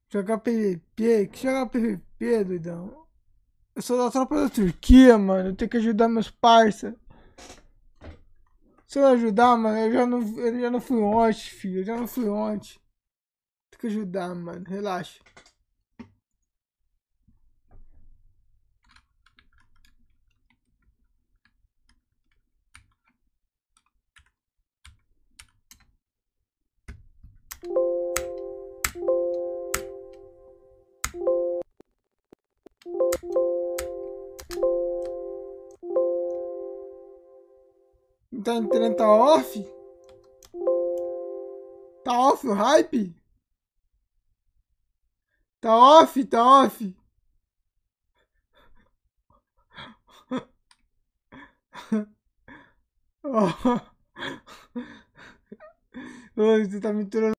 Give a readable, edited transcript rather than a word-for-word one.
Jogar PVP? Que jogar PVP, doidão? Eu sou da tropa da Turquia, mano. Eu tenho que ajudar meus parça. Se eu ajudar, mano, eu já não fui ontem, filho. Eu já não fui ontem. Tem que ajudar, mano. Relaxa. Tá entrando, tá off? Tá off o hype? Tá off, tá off. Oh. Ô, você tá me